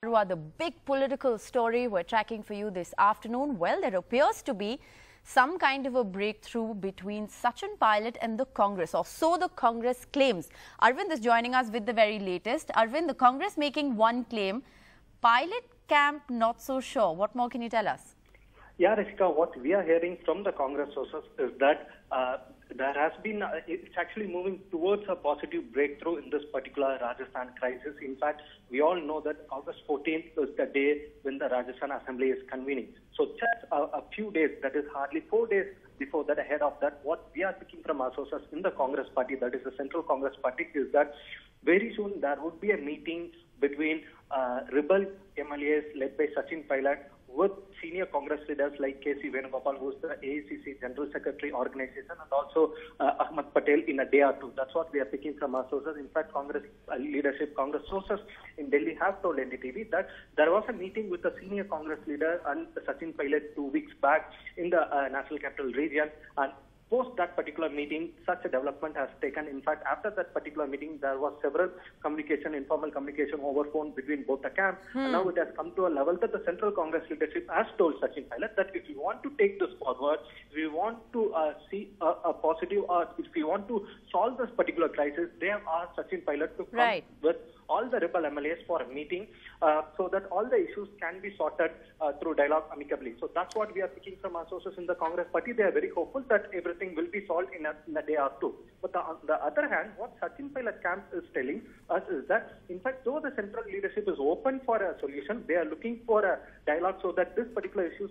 The big political story we're tracking for you this afternoon. Well, there appears to be some kind of a breakthrough between Sachin Pilot and the Congress, or so the Congress claims. Arvind is joining us with the very latest. Arvind, the Congress making one claim, Pilot camp not so sure. What more can you tell us? Yeah, Rishika, what we are hearing from the Congress sources is that there has been, it's actually moving towards a positive breakthrough in this particular Rajasthan crisis. In fact, we all know that August 14th is the day when the Rajasthan Assembly is convening. So just a few days, that is hardly 4 days before that, ahead of that, what we are picking from our sources in the Congress party, that is the Central Congress Party, is that very soon there would be a meeting between rebel MLAs led by Sachin Pilot with senior Congress leaders like K.C. Venugopal, who is the AICC General Secretary organization, and also Ahmed Patel in a day or two. That's what we are picking from our sources. In fact, Congress leadership, Congress sources in Delhi have told NDTV that there was a meeting with the senior Congress leader and Sachin Pilot 2 weeks back in the National Capital Region, and post that particular meeting, such a development has taken. In fact, after that particular meeting, there was several communication, informal communication over phone between both the camps. And now it has come to a level that the Central Congress leadership has told Sachin Pilot that if you want to take this forward, if you want to see a positive, or if you want to solve this particular crisis, they have asked Sachin Pilot to come with all the rebel MLAs for a meeting so that all the issues can be sorted through dialogue amicably. So that's what we are picking from our sources in the Congress party. They are very hopeful that everything will be solved in a day or two. But on the other hand, what Sachin Pilot camp is telling us is that, in fact, though the central leadership is open for a solution, they are looking for a dialogue so that this particular issue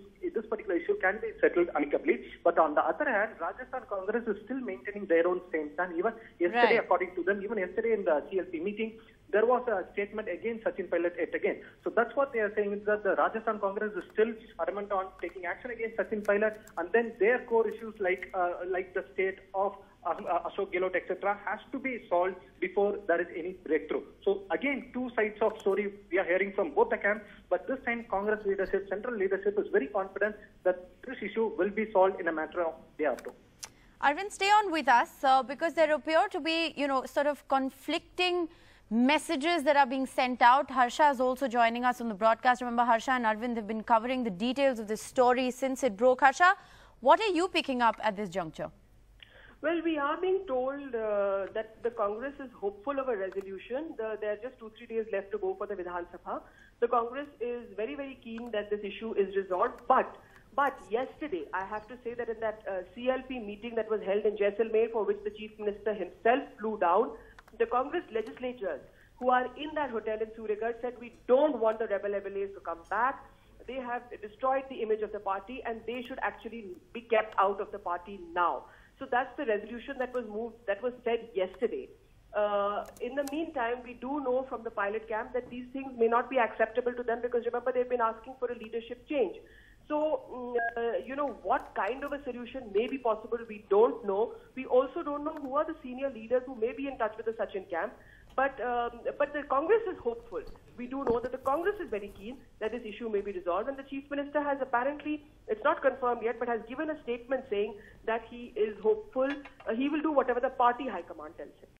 can be settled amicably. But on the other hand, Rajasthan Congress is still maintaining their own same stand. Even yesterday, according to them, even yesterday in the CLP meeting, there was a statement against Sachin Pilot yet again. So that's what they are saying, is that the Rajasthan Congress is still adamant on taking action against Sachin Pilot, and then their core issues like the state of Ashok Gehlot, etc., has to be solved before there is any breakthrough. So again, two sides of story we are hearing from both the camps, but this time Congress leadership, central leadership is very confident that this issue will be solved in a matter of day or two. Arvind, stay on with us because there appear to be, sort of conflicting messages that are being sent out. Harsha is also joining us on the broadcast. Remember, Harsha and Arvind have been covering the details of this story since it broke. Harsha, what are you picking up at this juncture? Well, we are being told that the Congress is hopeful of a resolution. There are just 2-3 days left to go for the Vidhan Sabha. The Congress is very, very keen that this issue is resolved. But yesterday, I have to say that in that CLP meeting that was held in Jaisalmer, for which the Chief Minister himself flew down, the Congress legislators who are in that hotel in Suryagarh said, we don't want the rebel MLAs to come back. They have destroyed the image of the party and they should actually be kept out of the party now. So that's the resolution that was moved, that was said yesterday. In the meantime, we do know from the Pilot camp that these things may not be acceptable to them, because remember, they've been asking for a leadership change. So, what kind of a solution may be possible, we don't know. We also don't know who are the senior leaders who may be in touch with the Sachin camp. But the Congress is hopeful. We do know that the Congress is very keen that this issue may be resolved. And the Chief Minister has apparently, it's not confirmed yet, but has given a statement saying that he is hopeful. He will do whatever the party high command tells him.